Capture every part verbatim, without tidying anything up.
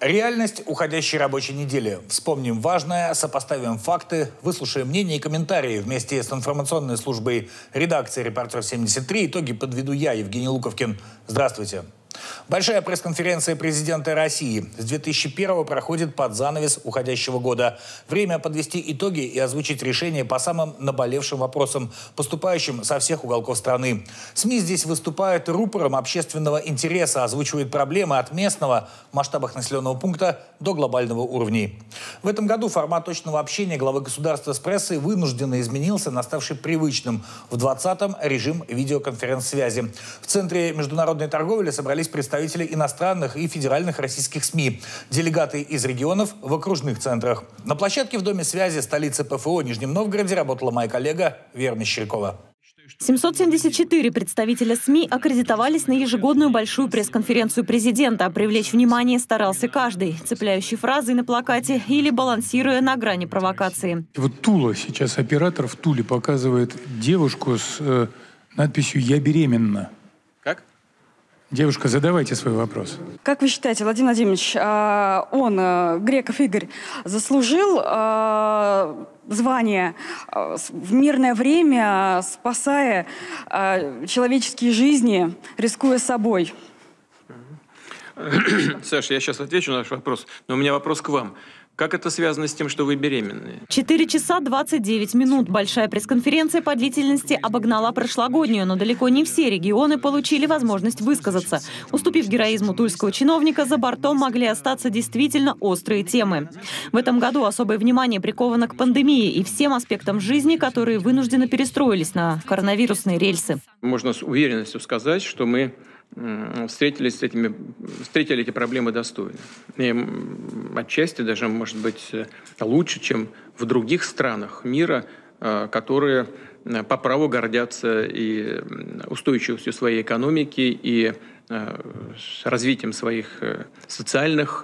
Реальность уходящей рабочей недели. Вспомним важное, сопоставим факты, выслушаем мнения и комментарии. Вместе с информационной службой редакции «Репортер семьдесят три» итоги подведу я, Евгений Луковкин. Здравствуйте. Большая пресс-конференция президента России с две тысячи первого проходит под занавес уходящего года. Время подвести итоги и озвучить решения по самым наболевшим вопросам, поступающим со всех уголков страны. СМИ здесь выступают рупором общественного интереса, озвучивают проблемы от местного в масштабах населенного пункта до глобального уровней. В этом году формат точного общения главы государства с прессой вынужденно изменился на ставший привычным в двадцатом режим видеоконференц-связи. В Центре международной торговли собрались представители иностранных и федеральных российских СМИ, делегаты из регионов в окружных центрах. На площадке в Доме связи столицы ПФО Нижнем Новгороде работала моя коллега Вера Мещерякова. семьсот семьдесят четыре представителя СМИ аккредитовались на ежегодную большую пресс-конференцию президента. Привлечь внимание старался каждый, цепляющий фразы на плакате или балансируя на грани провокации. Вот Тула сейчас, оператор в Туле показывает девушку с э, надписью «Я беременна». Как? Девушка, задавайте свой вопрос. Как вы считаете, Владимир Владимирович, он, Греков Игорь, заслужил звание в мирное время, спасая человеческие жизни, рискуя собой? Саша, я сейчас отвечу на ваш вопрос, но у меня вопрос к вам. Как это связано с тем, что вы беременные? четыре часа двадцать девять минут. Большая пресс-конференция по длительности обогнала прошлогоднюю, но далеко не все регионы получили возможность высказаться. Уступив героизму тульского чиновника, за бортом могли остаться действительно острые темы. В этом году особое внимание приковано к пандемии и всем аспектам жизни, которые вынужденно перестроились на коронавирусные рельсы. Можно с уверенностью сказать, что мы встретились с этими, встретили эти проблемы достойно. И отчасти даже, может быть, лучше, чем в других странах мира, которые по праву гордятся и устойчивостью своей экономики, и развитием своих социальных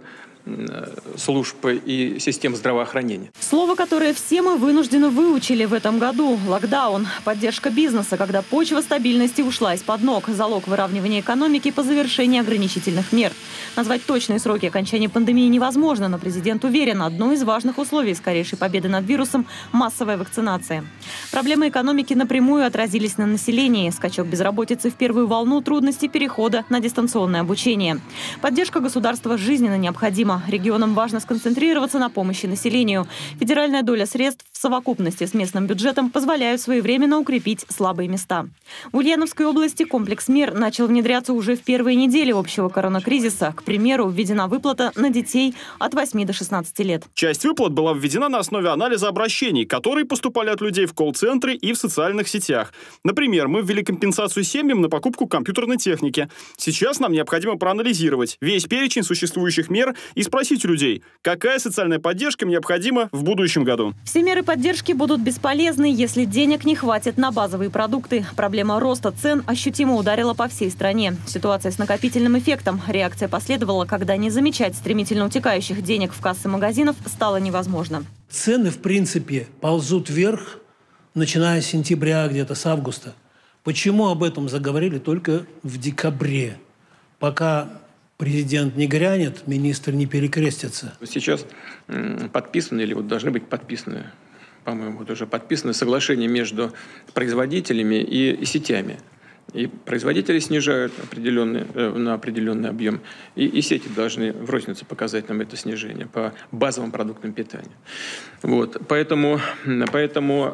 служб и систем здравоохранения. Слово, которое все мы вынужденно выучили в этом году – локдаун. Поддержка бизнеса, когда почва стабильности ушла из-под ног. Залог выравнивания экономики по завершении ограничительных мер. Назвать точные сроки окончания пандемии невозможно, но президент уверен, одно из важных условий скорейшей победы над вирусом – массовая вакцинация. Проблемы экономики напрямую отразились на населении. Скачок безработицы в первую волну, трудности перехода на дистанционное обучение. Поддержка государства жизненно необходима. Регионам важно сконцентрироваться на помощи населению. Федеральная доля средств в совокупности с местным бюджетом позволяют своевременно укрепить слабые места. В Ульяновской области комплекс мер начал внедряться уже в первые недели общего коронакризиса. К примеру, введена выплата на детей от восьми до шестнадцати лет. Часть выплат была введена на основе анализа обращений, которые поступали от людей в колл-центре и в социальных сетях. Например, мы ввели компенсацию семьям на покупку компьютерной техники. Сейчас нам необходимо проанализировать весь перечень существующих мер и спросить у людей, какая социальная поддержка им необходима в будущем году. Все меры поддержки будут бесполезны, если денег не хватит на базовые продукты. Проблема роста цен ощутимо ударила по всей стране. Ситуация с накопительным эффектом. Реакция последовала, когда не замечать стремительно утекающих денег в кассы магазинов стало невозможно. Цены, в принципе, ползут вверх, начиная с сентября, где-то с августа. Почему об этом заговорили только в декабре, пока президент не грянет, министр не перекрестится? Сейчас подписаны, или вот должны быть подписаны, по-моему, вот уже подписаны соглашения между производителями и, и сетями. И производители снижают определенный, э, на определенный объем, и, и сети должны в рознице показать нам это снижение по базовым продуктам питания. Вот. Поэтому, поэтому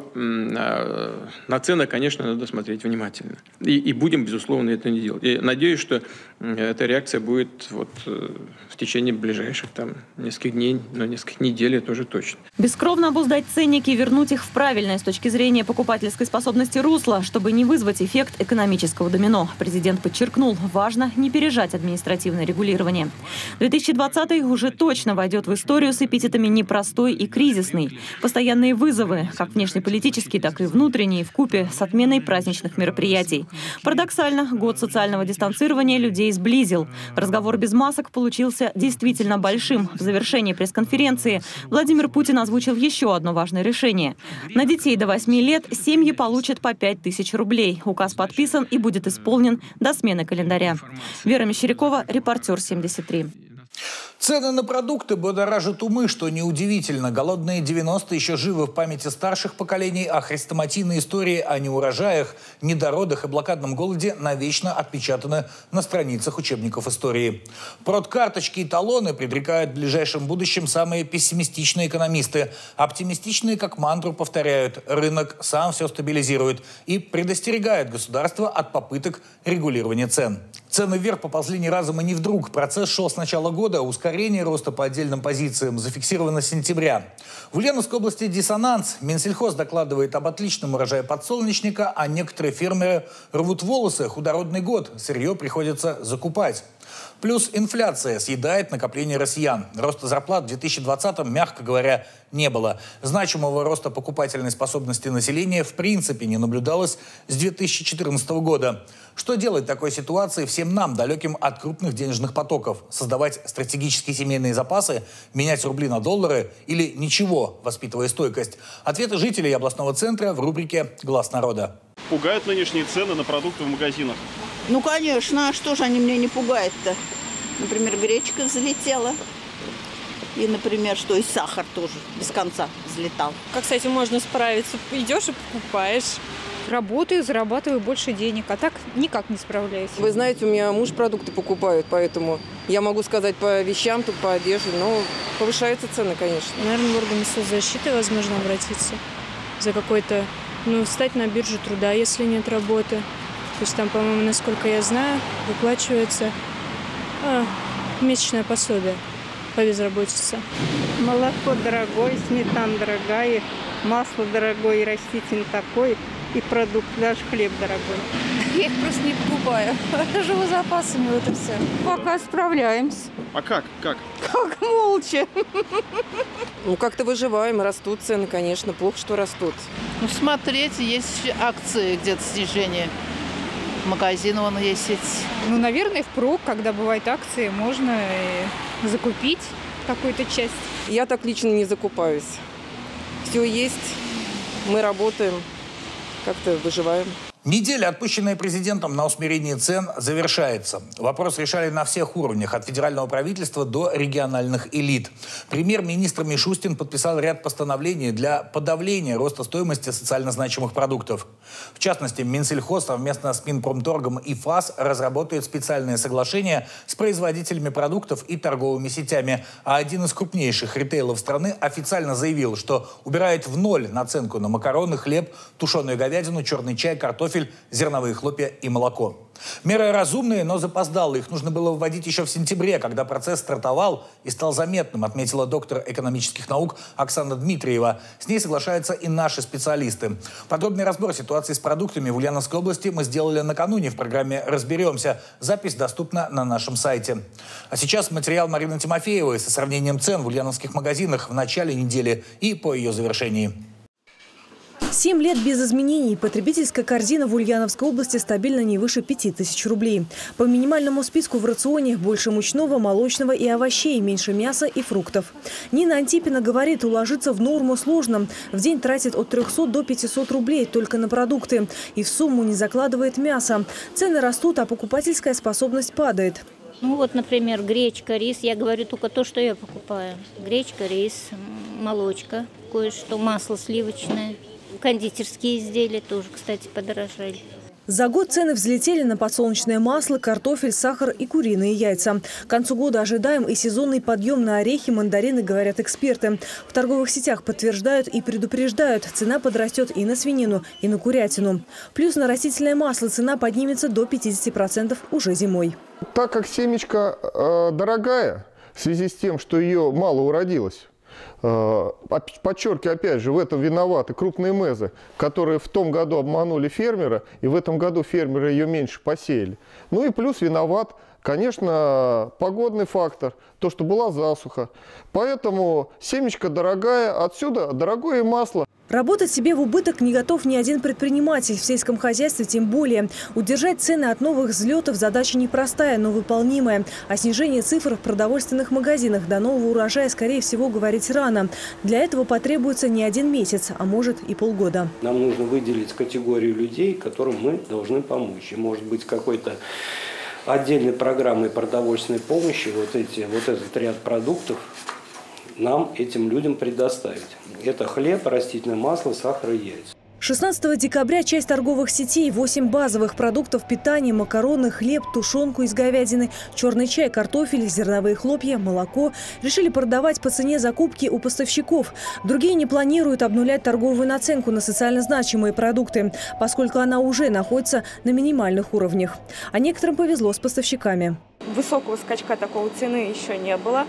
э, на цены, конечно, надо смотреть внимательно. И, и будем, безусловно, это не делать. И надеюсь, что эта реакция будет вот, э, в течение ближайших там, нескольких дней, но нескольких недель, это уже точно. Бескровно обуздать ценники и вернуть их в правильное с точки зрения покупательской способности русло, чтобы не вызвать эффект экономического домино. Президент подчеркнул, важно не пережать административное регулирование. две тысячи двадцатый уже точно войдет в историю с эпитетами непростой и кризисный. Постоянные вызовы, как внешнеполитические, так и внутренние, вкупе с отменой праздничных мероприятий. Парадоксально, год социального дистанцирования людей сблизил. Разговор без масок получился действительно большим. В завершении пресс-конференции Владимир Путин озвучил еще одно важное решение. На детей до восьми лет семьи получат по пять тысяч рублей. Указ подписан и будет исполнен до смены календаря. Вера Мещерякова, Репортер семьдесят три. Цены на продукты будоражат умы, что неудивительно. Голодные девяностые еще живы в памяти старших поколений, а хрестоматийные истории о неурожаях, недородах и блокадном голоде навечно отпечатаны на страницах учебников истории. Продкарточки и талоны предрекают в ближайшем будущем самые пессимистичные экономисты. Оптимистичные, как мантру, повторяют: рынок сам все стабилизирует, и предостерегают государство от попыток регулирования цен. Цены вверх поползли ни разом и не вдруг. Процесс шел с начала года. Ускорение роста по отдельным позициям зафиксировано с сентября. В Ульяновской области диссонанс. Минсельхоз докладывает об отличном урожае подсолнечника, а некоторые фермеры рвут волосы. Худородный год. Сырье приходится закупать. Плюс инфляция съедает накопление россиян. Роста зарплат в две тысячи двадцатом, мягко говоря, не было. Значимого роста покупательной способности населения в принципе не наблюдалось с две тысячи четырнадцатого года. Что делать в такой ситуации всем нам, далеким от крупных денежных потоков? Создавать стратегические семейные запасы, менять рубли на доллары или ничего, воспитывая стойкость? Ответы жителей областного центра в рубрике «Глаз народа». Пугают нынешние цены на продукты в магазинах? Ну, конечно, а что же они меня не пугают-то? Например, гречка взлетела. И, например, что и сахар тоже без конца взлетал. Как с этим можно справиться? Идешь и покупаешь. Работаю, зарабатываю больше денег, а так никак не справляюсь. Вы знаете, у меня муж продукты покупает, поэтому я могу сказать по вещам, тут по одежде, но повышаются цены, конечно. Наверное, в органы соцзащиты возможно обратиться за какой-то, ну, встать на биржу труда, если нет работы. То есть там, по-моему, насколько я знаю, выплачивается а, месячное пособие по безработице. Молоко дорогое, сметана дорогая, масло дорогое, растительное такое. И продукт, даже хлеб дорогой. Я их просто не покупаю. Живу запасами, вот и все. Пока справляемся. А как? Как? Как молча. Ну, как-то выживаем, растут цены, конечно. Плохо, что растут. Ну, смотрите, есть акции, где-то снижение. Магазин вон есть. Ну, наверное, впрок, когда бывают акции, можно и закупить какую-то часть. Я так лично не закупаюсь. Все есть, мы работаем. Как-то выживаем. Неделя, отпущенная президентом на усмирение цен, завершается. Вопрос решали на всех уровнях, от федерального правительства до региональных элит. Премьер-министр Мишустин подписал ряд постановлений для подавления роста стоимости социально значимых продуктов. В частности, Минсельхоз совместно с Минпромторгом и ФАС разработает специальное соглашение с производителями продуктов и торговыми сетями. А один из крупнейших ритейлов страны официально заявил, что убирает в ноль наценку на макароны, хлеб, тушеную говядину, черный чай, картофель, зерновые хлопья и молоко. Меры разумные, но запоздалые. Их нужно было вводить еще в сентябре, когда процесс стартовал и стал заметным, отметила доктор экономических наук Оксана Дмитриева. С ней соглашаются и наши специалисты. Подробный разбор ситуации с продуктами в Ульяновской области мы сделали накануне в программе «Разберемся». Запись доступна на нашем сайте. А сейчас материал Марины Тимофеевой со сравнением цен в ульяновских магазинах в начале недели и по ее завершении. Семь лет без изменений. Потребительская корзина в Ульяновской области стабильно не выше пяти тысяч рублей. По минимальному списку в рационе больше мучного, молочного и овощей, меньше мяса и фруктов. Нина Антипина говорит, уложиться в норму сложно. В день тратит от трёхсот до пятисот рублей только на продукты. И в сумму не закладывает мясо. Цены растут, а покупательская способность падает. Ну вот, например, гречка, рис. Я говорю только то, что я покупаю. Гречка, рис, молочко, кое-что, масло сливочное. Кондитерские изделия тоже, кстати, подорожали. За год цены взлетели на подсолнечное масло, картофель, сахар и куриные яйца. К концу года ожидаем и сезонный подъем на орехи, мандарины, говорят эксперты. В торговых сетях подтверждают и предупреждают, цена подрастет и на свинину, и на курятину. Плюс на растительное масло цена поднимется до пятидесяти процентов уже зимой. Так как семечка э, дорогая, в связи с тем, что ее мало уродилось, подчеркиваю, опять же, в этом виноваты крупные мезы, которые в том году обманули фермера, и в этом году фермеры ее меньше посеяли. Ну и плюс виноват, конечно, погодный фактор, то, что была засуха. Поэтому семечка дорогая, отсюда дорогое масло. Работать себе в убыток не готов ни один предприниматель, в сельском хозяйстве тем более. Удержать цены от новых взлетов задача непростая, но выполнимая. О снижении цифр в продовольственных магазинах до нового урожая, скорее всего, говорить рано. Для этого потребуется не один месяц, а может и полгода. Нам нужно выделить категорию людей, которым мы должны помочь. И может быть какой-то отдельной программой продовольственной помощи вот, эти, вот этот ряд продуктов нам, этим людям, предоставить. Это хлеб, растительное масло, сахар и яйца. шестнадцатого декабря часть торговых сетей, восемь базовых продуктов питания, макароны, хлеб, тушенку из говядины, черный чай, картофель, зерновые хлопья, молоко решили продавать по цене закупки у поставщиков. Другие не планируют обнулять торговую наценку на социально значимые продукты, поскольку она уже находится на минимальных уровнях. А некоторым повезло с поставщиками. Высокого скачка такого цены еще не было.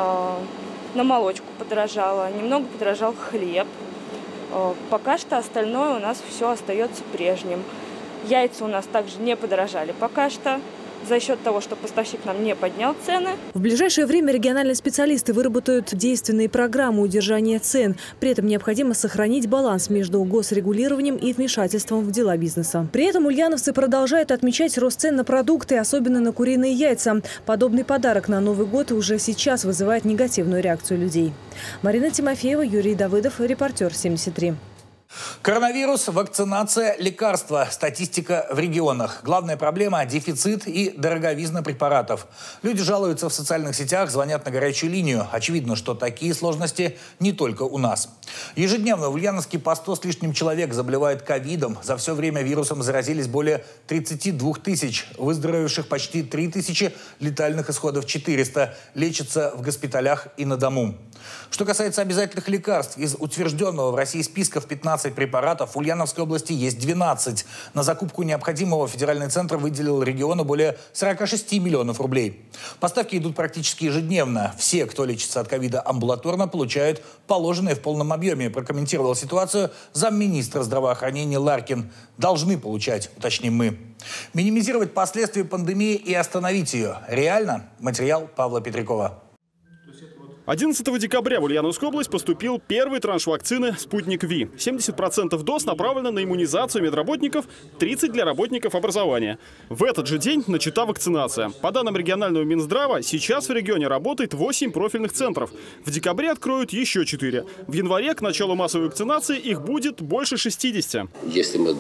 На молочку подорожало, немного подорожал хлеб. Пока что остальное у нас все остается прежним. Яйца у нас также не подорожали пока что, за счет того, что поставщик нам не поднял цены. В ближайшее время региональные специалисты выработают действенные программы удержания цен. При этом необходимо сохранить баланс между госрегулированием и вмешательством в дела бизнеса. При этом ульяновцы продолжают отмечать рост цен на продукты, особенно на куриные яйца. Подобный подарок на Новый год уже сейчас вызывает негативную реакцию людей. Марина Тимофеева, Юрий Давыдов, репортер семьдесят три. Коронавирус, вакцинация, лекарства, статистика в регионах. Главная проблема – дефицит и дороговизна препаратов. Люди жалуются в социальных сетях, звонят на горячую линию. Очевидно, что такие сложности не только у нас. Ежедневно в Ульяновске по сто с лишним человек заболевают ковидом. За все время вирусом заразились более тридцати двух тысяч. Выздоровевших почти три тысячи, летальных исходов четыреста. Лечатся в госпиталях и на дому. Что касается обязательных лекарств, из утвержденного в России списка в пятнадцать препаратов в Ульяновской области есть двенадцать. На закупку необходимого федеральный центр выделил региону более сорока шести миллионов рублей. Поставки идут практически ежедневно. Все, кто лечится от ковида амбулаторно, получают положенные в полном объеме. Прокомментировал ситуацию замминистра здравоохранения Ларкин. Должны получать, уточним мы. Минимизировать последствия пандемии и остановить ее. Реально? Материал Павла Петрякова. одиннадцатого декабря в Ульяновскую область поступил первый транш вакцины «Спутник Ви». семьдесят процентов доз направлено на иммунизацию медработников, тридцать процентов для работников образования. В этот же день начата вакцинация. По данным регионального Минздрава, сейчас в регионе работает восемь профильных центров. В декабре откроют еще четыре. В январе к началу массовой вакцинации их будет больше шестидесяти. Если мы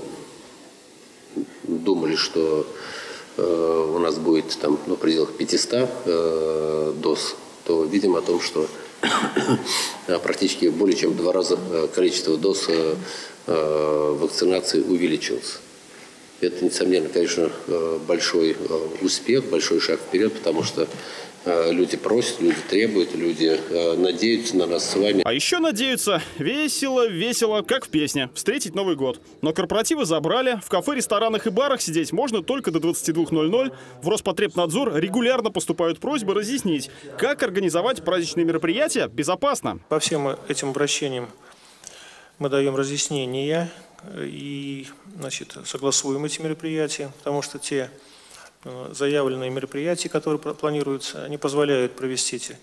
думали, что э, у нас будет там, ну, в пределах пятисот э, доз, то видим о том, что практически более чем в два раза количество доз вакцинации увеличилось. Это, несомненно, конечно, большой успех, большой шаг вперед, потому что люди просят, люди требуют, люди надеются на нас с вами. А еще надеются весело, весело, как в песне, встретить Новый год. Но корпоративы забрали, в кафе, ресторанах и барах сидеть можно только до двадцати двух ноль-ноль. В Роспотребнадзор регулярно поступают просьбы разъяснить, как организовать праздничные мероприятия безопасно. По всем этим обращениям мы даем разъяснения и, значит, согласуем эти мероприятия, потому что те заявленные мероприятия, которые планируются, они позволяют провести эти,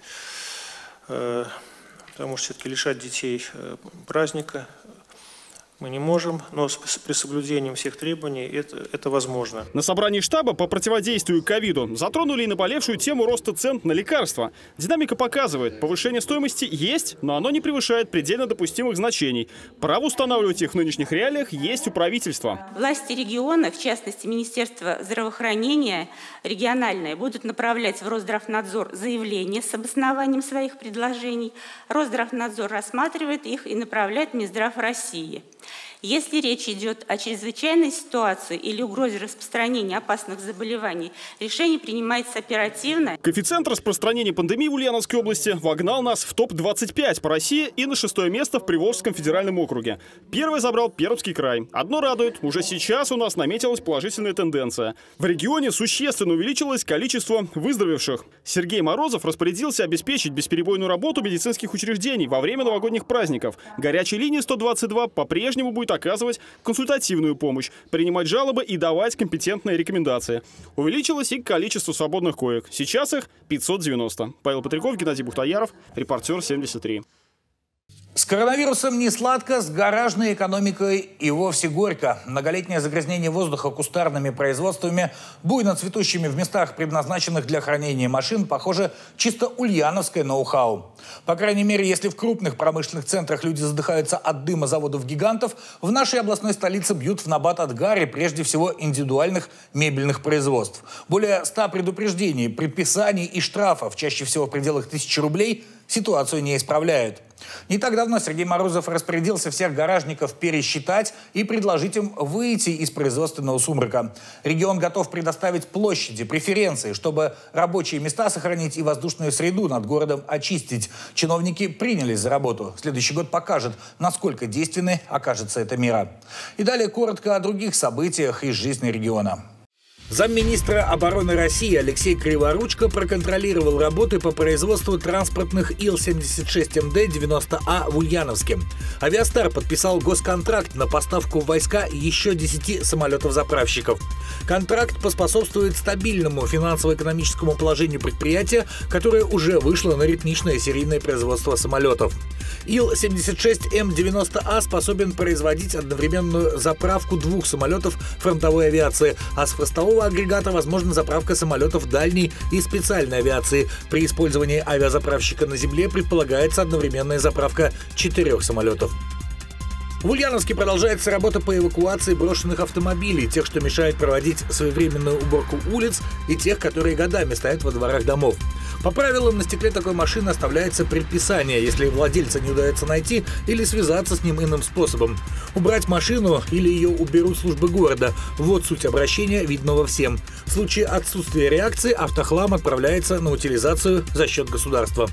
потому что все-таки лишать детей праздника мы не можем, но при соблюдении всех требований это, это возможно. На собрании штаба по противодействию ковиду затронули и наболевшую тему роста цен на лекарства. Динамика показывает, повышение стоимости есть, но оно не превышает предельно допустимых значений. Право устанавливать их в нынешних реалиях есть у правительства. Власти региона, в частности Министерство здравоохранения региональное, будут направлять в Росздравнадзор заявления с обоснованием своих предложений. Росздравнадзор рассматривает их и направляет в Минздрав России. Если речь идет о чрезвычайной ситуации или угрозе распространения опасных заболеваний, решение принимается оперативно. Коэффициент распространения пандемии в Ульяновской области вогнал нас в топ двадцать пять по России и на шестое место в Приволжском федеральном округе. Первый забрал Пермский край. Одно радует, уже сейчас у нас наметилась положительная тенденция. В регионе существенно увеличилось количество выздоровевших. Сергей Морозов распорядился обеспечить бесперебойную работу медицинских учреждений во время новогодних праздников. Горячая линия сто двадцать два по-прежнему будет оказывать консультативную помощь, принимать жалобы и давать компетентные рекомендации. Увеличилось и количество свободных коек. Сейчас их пятьсот девяносто. Павел Петряков, Геннадий Бухтаяров, репортер семьдесят три. С коронавирусом не сладко, с гаражной экономикой и вовсе горько. Многолетнее загрязнение воздуха кустарными производствами, буйно цветущими в местах, предназначенных для хранения машин, похоже, чисто ульяновское ноу-хау. По крайней мере, если в крупных промышленных центрах люди задыхаются от дыма заводов-гигантов, в нашей областной столице бьют в набат от гари прежде всего индивидуальных мебельных производств. Более ста предупреждений, предписаний и штрафов, чаще всего в пределах тысячи рублей, ситуацию не исправляют. Не так давно Сергей Морозов распорядился всех гаражников пересчитать и предложить им выйти из производственного сумрака. Регион готов предоставить площади, преференции, чтобы рабочие места сохранить и воздушную среду над городом очистить. Чиновники принялись за работу. Следующий год покажет, насколько действенной окажется эта мера. И далее коротко о других событиях из жизни региона. Замминистра обороны России Алексей Криворучко проконтролировал работы по производству транспортных Ил семьдесят шесть М Д девяносто А в Ульяновске. Авиастар подписал госконтракт на поставку в войска еще десяти самолетов-заправщиков. Контракт поспособствует стабильному финансово-экономическому положению предприятия, которое уже вышло на ритмичное серийное производство самолетов. Ил семьдесят шесть М девяносто А способен производить одновременную заправку двух самолетов фронтовой авиации, а с хвостового агрегата возможна заправка самолетов дальней и специальной авиации. При использовании авиазаправщика на земле предполагается одновременная заправка четырех самолетов. В Ульяновске продолжается работа по эвакуации брошенных автомобилей, тех, что мешают проводить своевременную уборку улиц, и тех, которые годами стоят во дворах домов. По правилам, на стекле такой машины оставляется предписание, если владельца не удается найти или связаться с ним иным способом. Убрать машину или ее уберут службы города. Вот суть обращения, видного всем. В случае отсутствия реакции автохлам отправляется на утилизацию за счет государства.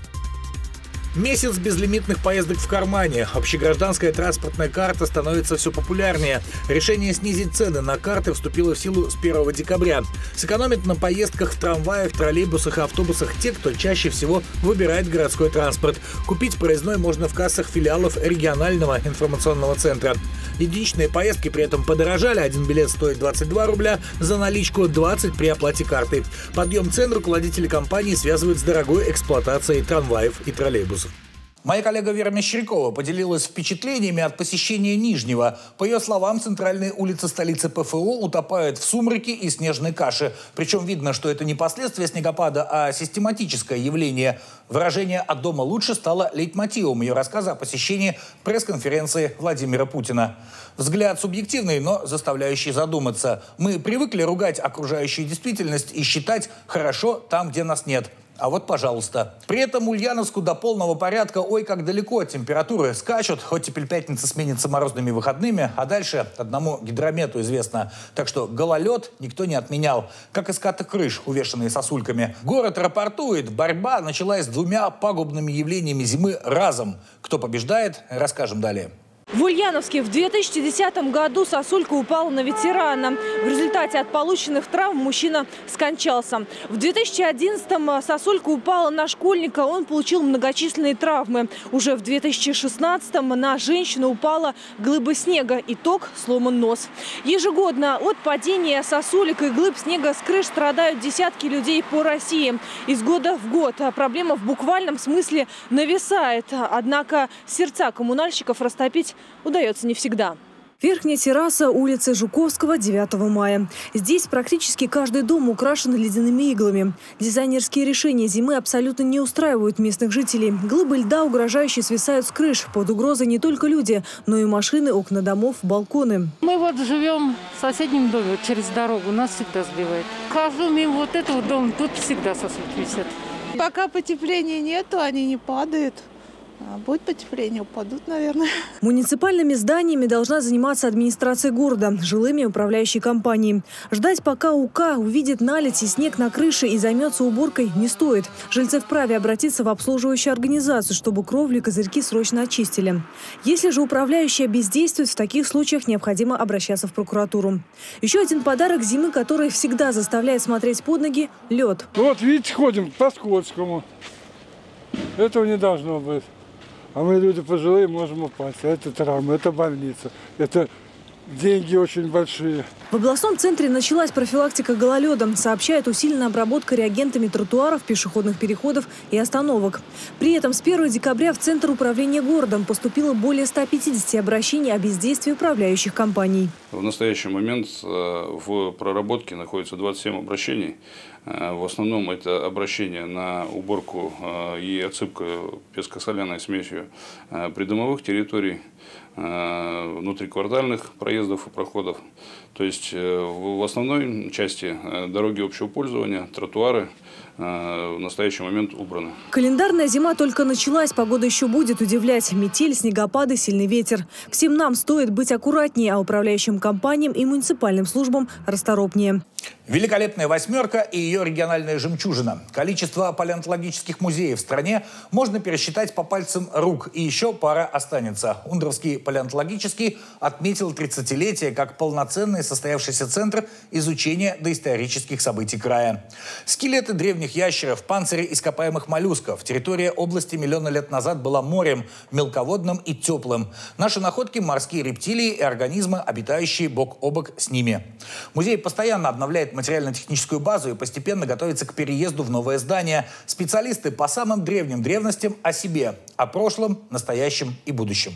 Месяц безлимитных поездок в кармане. Общегражданская транспортная карта становится все популярнее. Решение снизить цены на карты вступило в силу с первого декабря. Сэкономят на поездках в трамваях, троллейбусах и автобусах те, кто чаще всего выбирает городской транспорт. Купить проездной можно в кассах филиалов регионального информационного центра. Единичные поездки при этом подорожали. Один билет стоит двадцать два рубля, за наличку двадцать при оплате карты. Подъем цен руководители компании связывают с дорогой эксплуатацией трамваев и троллейбусов. Моя коллега Вера Мещерякова поделилась впечатлениями от посещения Нижнего. По ее словам, центральные улицы столицы П Ф О утопают в сумраке и снежной каше. Причем видно, что это не последствия снегопада, а систематическое явление. Выражение «от дома лучше» стало лейтмотивом ее рассказа о посещении пресс-конференции Владимира Путина. Взгляд субъективный, но заставляющий задуматься. Мы привыкли ругать окружающую действительность и считать «хорошо там, где нас нет». А вот, пожалуйста. При этом Ульяновску до полного порядка ой как далеко. Температуры скачут, хоть теперь пятница сменится морозными выходными, а дальше одному гидромету известно. Так что гололед никто не отменял. Как и скаты крыш, увешанные сосульками. Город рапортует, борьба началась с двумя пагубными явлениями зимы разом. Кто побеждает, расскажем далее. В Ульяновске в две тысячи десятом году сосулька упала на ветерана. В результате от полученных травм мужчина скончался. В две тысячи одиннадцатом сосулька упала на школьника, он получил многочисленные травмы. Уже в две тысячи шестнадцатом на женщину упала глыба снега. Итог – сломан нос. Ежегодно от падения сосулек и глыб снега с крыш страдают десятки людей по России. Из года в год проблема в буквальном смысле нависает. Однако сердца коммунальщиков растопить удается не всегда. Верхняя терраса улицы Жуковского, девятого мая. Здесь практически каждый дом украшен ледяными иглами. Дизайнерские решения зимы абсолютно не устраивают местных жителей. Глыбы льда угрожающе свисают с крыш. Под угрозой не только люди, но и машины, окна домов, балконы. Мы вот живем в соседнем доме, через дорогу, нас всегда сбивает. Хожу мимо вот этого дома, тут всегда сосульки висят. Пока потепления нету, они не падают. А будет потепление, упадут, наверное. Муниципальными зданиями должна заниматься администрация города, жилыми управляющей компанией. Ждать, пока УК увидит наледь и снег на крыше и займется уборкой, не стоит. Жильцы вправе обратиться в обслуживающую организацию, чтобы кровли и козырьки срочно очистили. Если же управляющая бездействует, в таких случаях необходимо обращаться в прокуратуру. Еще один подарок зимы, который всегда заставляет смотреть под ноги – лед. Вот видите, ходим по скользкому. Этого не должно быть. А мы, люди пожилые, можем упасть. Это травма, это больница, это деньги очень большие. В областном центре началась профилактика гололеда. Сообщает усиленная обработка реагентами тротуаров, пешеходных переходов и остановок. При этом с первого декабря в Центр управления городом поступило более ста пятидесяти обращений о бездействии управляющих компаний. В настоящий момент в проработке находится двадцать семь обращений. В основном это обращения на уборку и отсыпку песко-соляной смесью придомовых территорий, внутриквартальных проездов и проходов. То есть в основной части дороги общего пользования, тротуары в настоящий момент убраны. Календарная зима только началась, погода еще будет удивлять. Метель, снегопады, сильный ветер. Всем нам стоит быть аккуратнее, а управляющим компаниям и муниципальным службам расторопнее. Великолепная восьмерка и ее региональная жемчужина. Количество палеонтологических музеев в стране можно пересчитать по пальцам рук. И еще пара останется. Ундровский палеонтологический отметил тридцатилетие как полноценный состоявшийся центр изучения доисторических событий края. Скелеты древних ящеров, панцири ископаемых моллюсков. Территория области миллионы лет назад была морем, мелководным и теплым. Наши находки – морские рептилии и организмы, обитающие бок о бок с ними. Музей постоянно обновляет материально-техническую базу и постепенно готовится к переезду в новое здание. Специалисты по самым древним древностям о себе, о прошлом, настоящем и будущем.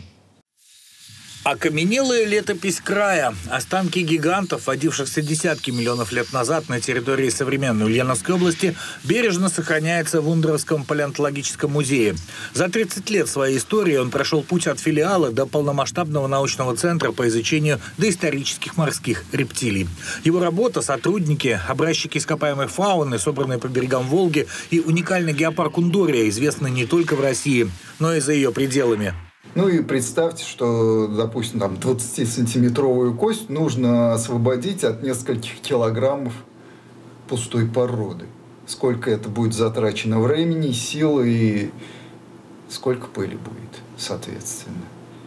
Окаменелая летопись края. Останки гигантов, водившихся десятки миллионов лет назад на территории современной Ульяновской области, бережно сохраняется в Ундровском палеонтологическом музее. За тридцать лет своей истории он прошел путь от филиала до полномасштабного научного центра по изучению доисторических морских рептилий. Его работа, сотрудники, образчики ископаемой фауны, собранные по берегам Волги, и уникальный геопарк Ундория известны не только в России, но и за ее пределами. Ну и представьте, что, допустим, там двадцатисантиметровую кость нужно освободить от нескольких килограммов пустой породы. Сколько это будет затрачено времени, силы и сколько пыли будет, соответственно.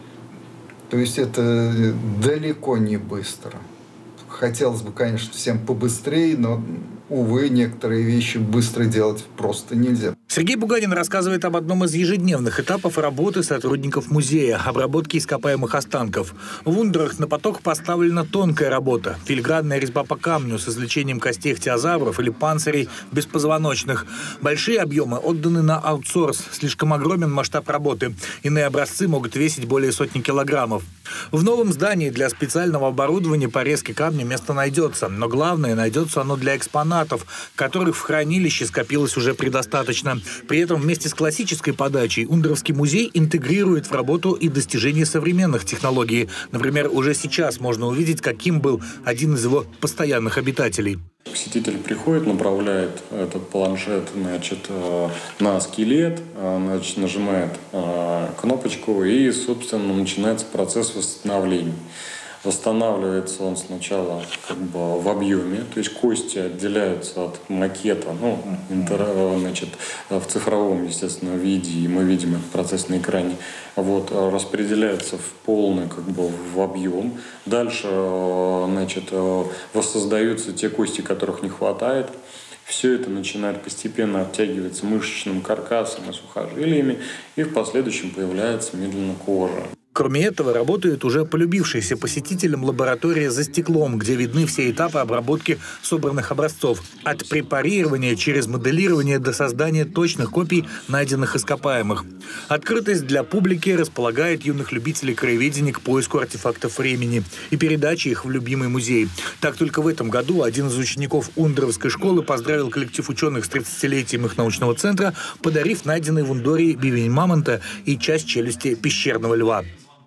То есть это далеко не быстро. Хотелось бы, конечно, всем побыстрее, но, увы, некоторые вещи быстро делать просто нельзя. Сергей Буганин рассказывает об одном из ежедневных этапов работы сотрудников музея – обработки ископаемых останков. В Ундрах на поток поставлена тонкая работа – филигранная резьба по камню с извлечением костей ихтиозавров или панцирей беспозвоночных. Большие объемы отданы на аутсорс. Слишком огромен масштаб работы. Иные образцы могут весить более сотни килограммов. В новом здании для специального оборудования по резке камня место найдется. Но главное – найдется оно для экспонатов, которых в хранилище скопилось уже предостаточно. При этом вместе с классической подачей Ундровский музей интегрирует в работу и достижения современных технологий. Например, уже сейчас можно увидеть, каким был один из его постоянных обитателей. Посетитель приходит, направляет этот планшет, значит, на скелет, значит, нажимает кнопочку и, собственно, начинается процесс восстановления. Восстанавливается он сначала как бы в объеме, то есть кости отделяются от макета, ну, интер, значит, в цифровом, естественно, виде, и мы видим этот процесс на экране. Вот, распределяется в полный как бы в объем. Дальше, значит, воссоздаются те кости, которых не хватает. Все это начинает постепенно обтягиваться мышечным каркасом и сухожилиями, и в последующем появляется медленно кожа. Кроме этого, работает уже полюбившаяся посетителям лаборатория за стеклом, где видны все этапы обработки собранных образцов. От препарирования через моделирование до создания точных копий найденных ископаемых. Открытость для публики располагает юных любителей краеведения к поиску артефактов времени и передаче их в любимый музей. Так, только в этом году один из учеников Ундровской школы поздравил коллектив ученых с тридцатилетием их научного центра, подарив найденный в Ундории бивень мамонта и часть челюсти пещерного льва.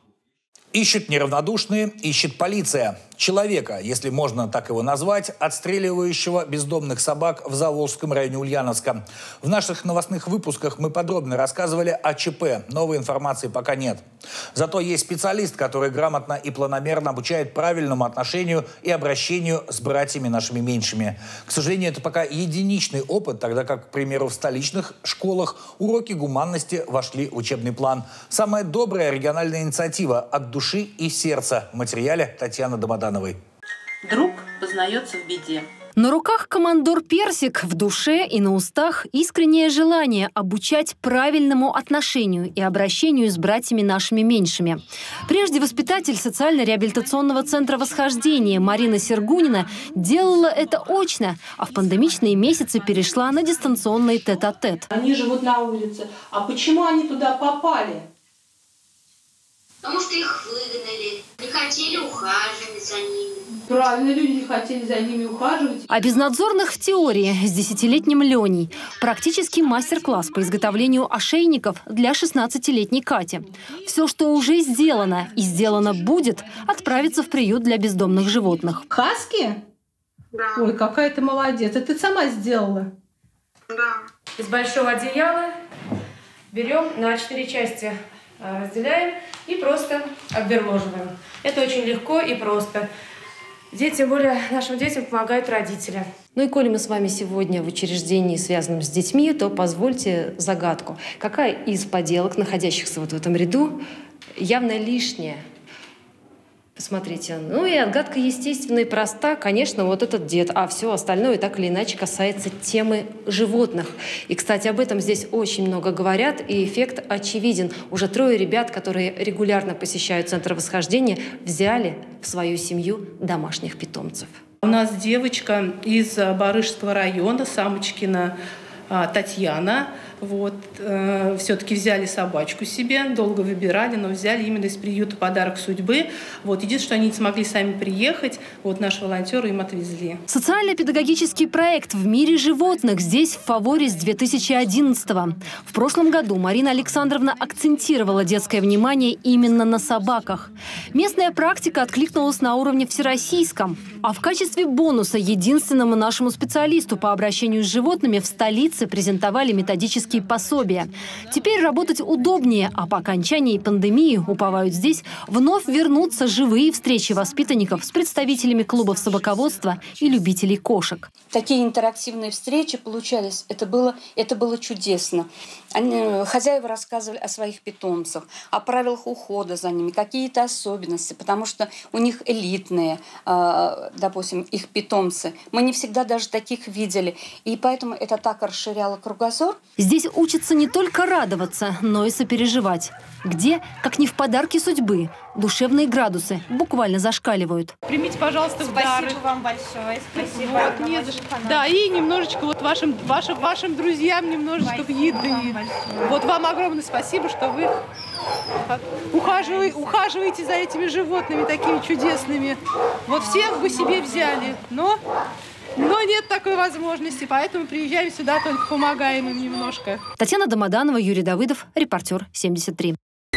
Ищут неравнодушные, ищет полиция. Человека, если можно так его назвать, отстреливающего бездомных собак в Заволжском районе Ульяновска. В наших новостных выпусках мы подробно рассказывали о ЧП. Новой информации пока нет. Зато есть специалист, который грамотно и планомерно обучает правильному отношению и обращению с братьями нашими меньшими. К сожалению, это пока единичный опыт, тогда как, к примеру, в столичных школах уроки гуманности вошли в учебный план. Самая добрая региональная инициатива «От души и сердца» в материале Татьяны Домодановой. Друг познается в беде. На руках командор Персик, в душе и на устах искреннее желание обучать правильному отношению и обращению с братьями нашими меньшими. Прежде воспитатель социально-реабилитационного центра «Восхождение» Марина Сергунина делала это очно, а в пандемичные месяцы перешла на дистанционный тет-а-тет. Они живут на улице. А почему они туда попали? Потому что их выгнали, не хотели ухаживать за ними. Правильно, люди не хотели за ними ухаживать. А безнадзорных в теории с десятилетним Леней. Практический мастер-класс по изготовлению ошейников для шестнадцатилетней Кати. Все, что уже сделано и сделано будет, отправится в приют для бездомных животных. Хаски? Да. Ой, какая ты молодец. Это ты сама сделала? Да. Из большого одеяла берем на четыре части, разделяем и просто обверложиваем. Это очень легко и просто. Дети, тем более нашим детям помогают родители. Ну и коли мы с вами сегодня в учреждении, связанном с детьми, то позвольте загадку. Какая из поделок, находящихся вот в этом ряду, явно лишняя? Посмотрите. Ну и отгадка естественно и проста. Конечно, вот этот дед. А все остальное так или иначе касается темы животных. И, кстати, об этом здесь очень много говорят, и эффект очевиден. Уже трое ребят, которые регулярно посещают Центр восхождения, взяли в свою семью домашних питомцев. У нас девочка из Барышского района, Самочкина Татьяна. Вот, э, все-таки взяли собачку себе, долго выбирали, но взяли именно из приюта «Подарок судьбы». Вот, единственное, что они не смогли сами приехать, вот наши волонтеры им отвезли. Социально-педагогический проект «В мире животных» здесь в фаворе с две тысячи одиннадцатого. В прошлом году Марина Александровна акцентировала детское внимание именно на собаках. Местная практика откликнулась на уровне всероссийском. А в качестве бонуса единственному нашему специалисту по обращению с животными в столице презентовали методические пособия. Теперь работать удобнее, а по окончании пандемии, уповают здесь, вновь вернутся живые встречи воспитанников с представителями клубов собаководства и любителей кошек. Такие интерактивные встречи получались. Это было, это было чудесно. Они, хозяева рассказывали о своих питомцах, о правилах ухода за ними, какие-то особенности, потому что у них элитные, э, допустим, их питомцы. Мы не всегда даже таких видели. И поэтому это так расширяло кругозор. Здесь учатся не только радоваться, но и сопереживать. Где, как не в подарке судьбы, душевные градусы буквально зашкаливают. Примите, пожалуйста, в Спасибо дар. вам большое. Спасибо. Вот, не за что. Да, и немножечко вот вашим, вашим, вашим друзьям немножечко в еды. Вот вам огромное спасибо, что вы ухаживаете, ухаживаете за этими животными такими чудесными. Вот всех бы себе взяли, но... Но нет такой возможности, поэтому приезжаем сюда, только помогаем им немножко. Татьяна Домоданова, Юрий Давыдов, репортер семьдесят три.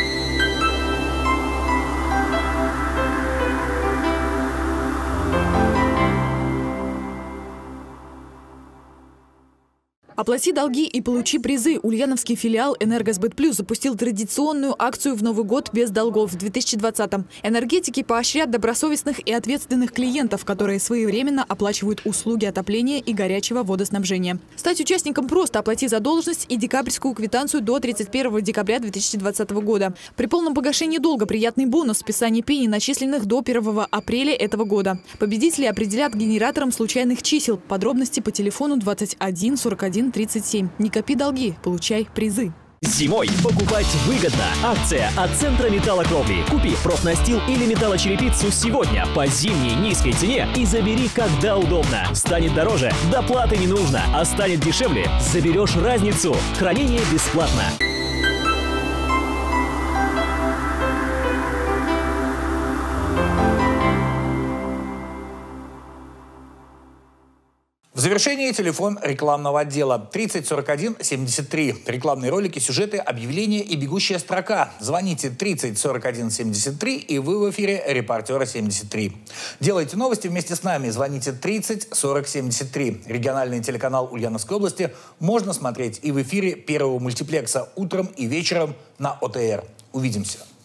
Оплати долги и получи призы. Ульяновский филиал «Энергосбыт Плюс» запустил традиционную акцию в Новый год без долгов в две тысячи двадцатом. Энергетики поощрят добросовестных и ответственных клиентов, которые своевременно оплачивают услуги отопления и горячего водоснабжения. Стать участником просто: оплати задолженность и декабрьскую квитанцию до тридцать первого декабря две тысячи двадцатого года. При полном погашении долга приятный бонус – списание пени, начисленных до первого апреля этого года. Победители определят генератором случайных чисел. Подробности по телефону двадцать один сорок один тридцать семь. Не копи долги, получай призы. Зимой покупать выгодно. Акция от Центра металлокровли. Купи профнастил или металлочерепицу сегодня по зимней низкой цене и забери, когда удобно. Станет дороже – доплаты не нужно. А станет дешевле – заберешь разницу. Хранение бесплатно. В завершении телефон рекламного отдела тридцать сорок один семьдесят три. Рекламные ролики, сюжеты, объявления и бегущая строка. Звоните тридцать сорок один семьдесят три, и вы в эфире репортера семьдесят три. Делайте новости вместе с нами. Звоните тридцать сорок семьдесят три. Региональный телеканал Ульяновской области можно смотреть и в эфире первого мультиплекса утром и вечером на О Т Р. Увидимся.